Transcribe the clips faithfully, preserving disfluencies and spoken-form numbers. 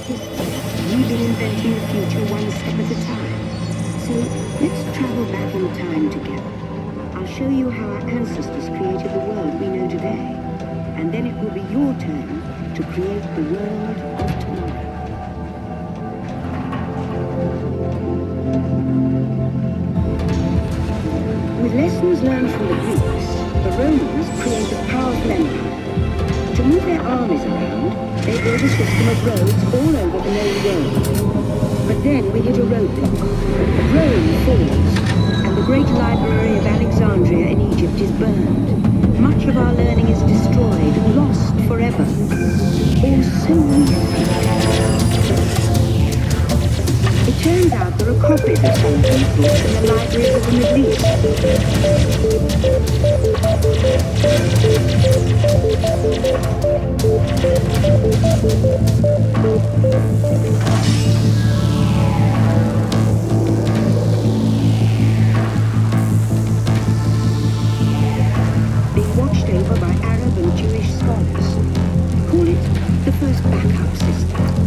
history. We've been inventing the future one step at a time. So let's travel back in time together. I'll show you how our ancestors created the world we know today. And then it will be your turn to create the world of tomorrow. With lessons learned from the Greeks, the Romans created a powerful empire. To move their armies around, they built a system of roads all over the known world. But then we hit a roadblock. Rome falls, and the great library of Alexandria in Egypt is burned. Much of our learning is destroyed, lost forever. Or so we think. It turns out there are copies of some of these books in the libraries of the Middle East. Being watched over by Arab and Jewish scholars. Call it the first backup system.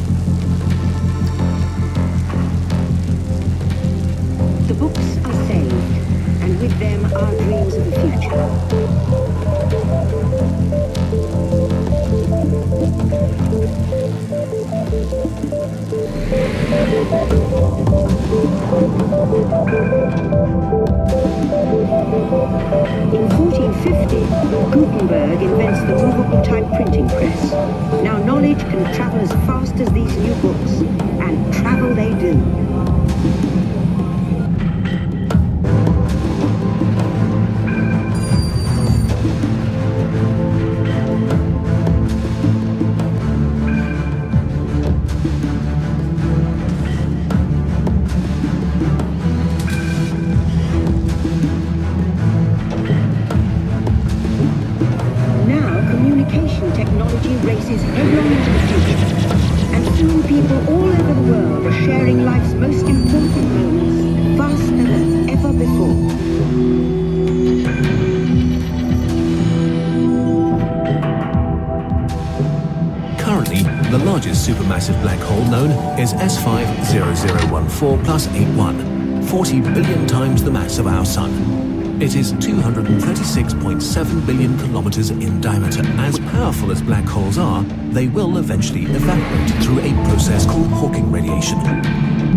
The books are saved, and with them our dreams of the future. In fourteen fifty, Gutenberg invents the movable type printing press. Now knowledge can travel as fast as these new books, and travel they do. Technology races headlong into the future, and soon people all over the world are sharing life's most important moments faster than ever before. Currently, the largest supermassive black hole known is S five zero zero one four plus eighty-one, forty billion times the mass of our Sun. It is two hundred thirty-six point seven billion kilometers in diameter. As powerful as black holes are, they will eventually evaporate through a process called Hawking radiation.